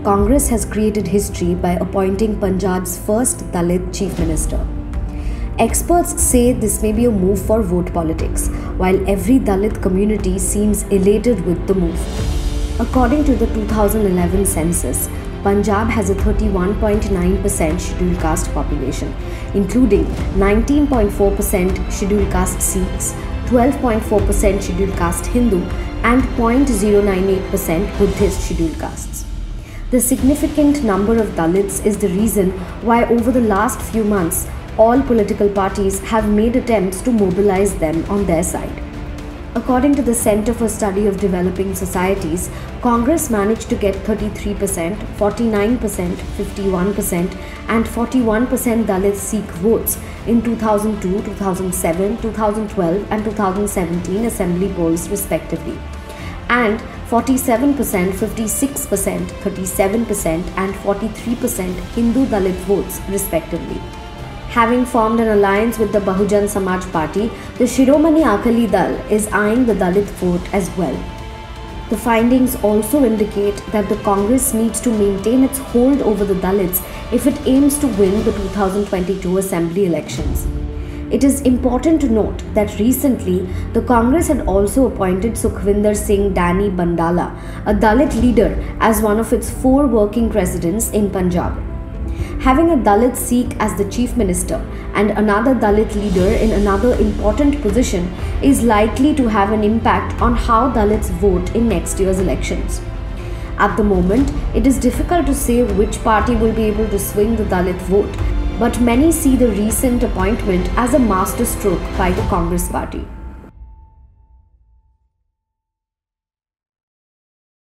Congress has created history by appointing Punjab's first Dalit Chief Minister. Experts say this may be a move for vote politics, while every Dalit community seems elated with the move. According to the 2011 census, Punjab has a 31.9% scheduled caste population, including 19.4% scheduled caste Sikhs, 12.4% scheduled caste Hindu, and 0.098% Buddhist scheduled castes. The significant number of Dalits is the reason why over the last few months, all political parties have made attempts to mobilize them on their side. According to the Center for Study of Developing Societies, Congress managed to get 33%, 49%, 51%, and 41% Dalit Sikh votes in 2002, 2007, 2012, and 2017 assembly polls respectively, and 47%, 56%, 37%, and 43% Hindu Dalit votes respectively. Having formed an alliance with the Bahujan Samaj Party, the Shiromani Akali Dal is eyeing the Dalit vote as well. The findings also indicate that the Congress needs to maintain its hold over the Dalits if it aims to win the 2022 Assembly elections. It is important to note that recently, the Congress had also appointed Sukhwinder Singh Danny Bandala, a Dalit leader, as one of its 4 working presidents in Punjab. Having a Dalit Sikh as the Chief Minister and another Dalit leader in another important position is likely to have an impact on how Dalits vote in next year's elections. At the moment, it is difficult to say which party will be able to swing the Dalit vote, but many see the recent appointment as a masterstroke by the Congress party.